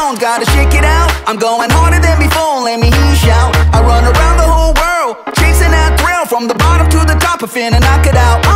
bounce, gotta shake it out. I'm going harder than before, let me hear you shout. I run around the whole world, chasing that thrill. From the bottom to the top, I finna knock it out.